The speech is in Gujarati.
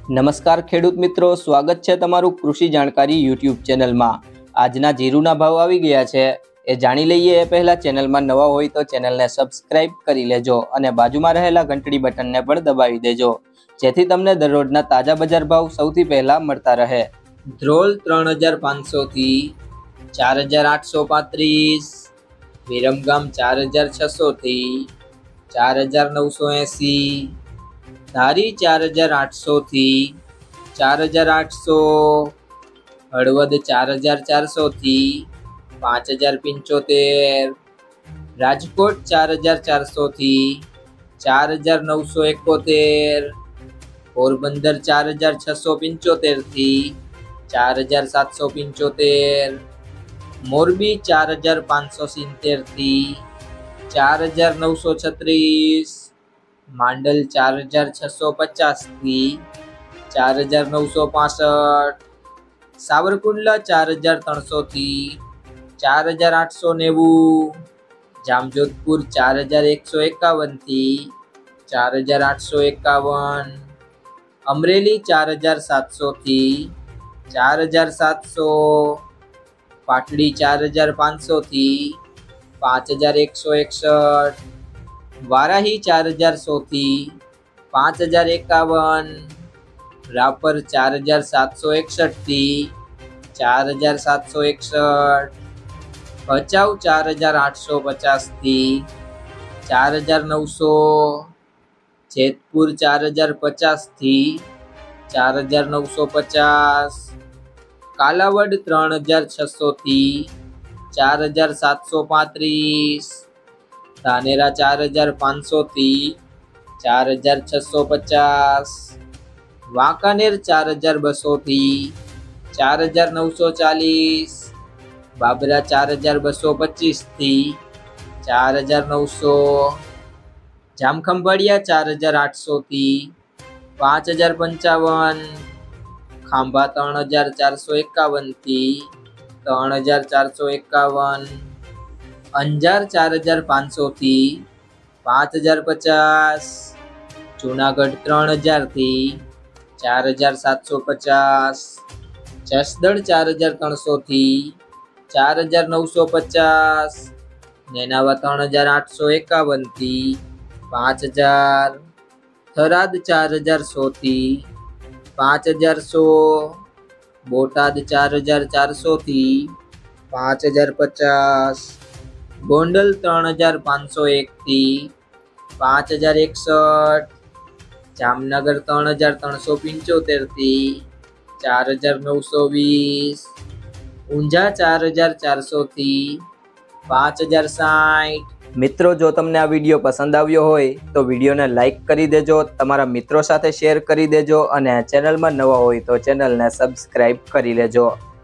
નમસ્કાર ખેડૂત મિત્રો, સ્વાગત છે તમારું કૃષિ જાણકારી યુટ્યુબ ચેનલમાં। આજના જીરુના ભાવ આવી ગયા છે એ જાણી લઈએ એ પહેલા ચેનલમાં નવા હોય તો ચેનલને સબસ્ક્રાઇબ કરી લેજો અને બાજુમાં રહેલા ઘંટડી બટનને પણ દબાવી દેજો, જેથી તમને દરરોજના તાજા બજાર ભાવ સૌથી પહેલા મળતા રહે। ધ્રોલ 3500 થી 4835, વિરમગામ 4600 થી 4980, ધારી 4800 થી 4800, હળવદ 4400 થી 5075, રાજકોટ 4400 થી 4971, પોરબંદર 4675 થી 4775, મોરબી 4570 થી 4936, માંડલ 4650 થી 4965, સાવરકુંડલા 4300 થી 4890, જામજોધપુર 4151 થી 4851, અમરેલી 4700 થી 4700, પાટડી 4500 થી 5161, વારાહી 4100 થી 5051, રાપર 4761 થી 4761, ભચાઉ 4850 થી 4900, જેતપુર 4050 થી 4950, કાલાવડ 3600 થી 4735, ધાનેરા 4500 થી 4650, વાંકાનેર 4200 થી 4940, બાબરા 4225 થી 4900, જામખંભાળિયા 4800 થી 5055, ખાંભા 3451 થી 3451, અંજાર 4500 થી 5050, જૂનાગઢ 3000 થી 4750, જસદણ 4300 થી 4950, નેનાવા 3851 થી 5000, થરાદ 4100 થી 5100, બોટાદ 4400 થી 5050, ગોંડલ 3501 થી 5061, જામનગર 3375 થી 4920, ઊંઝા 4400 થી 5060। મિત્રો, જો તમને આ વિડીયો પસંદ આવ્યો હોય તો વિડીયોને લાઈક કરી દેજો, તમારા મિત્રો સાથે શેર કરી દેજો અને ચેનલમાં નવા હોય તો ચેનલને સબસ્ક્રાઇબ કરી લેજો।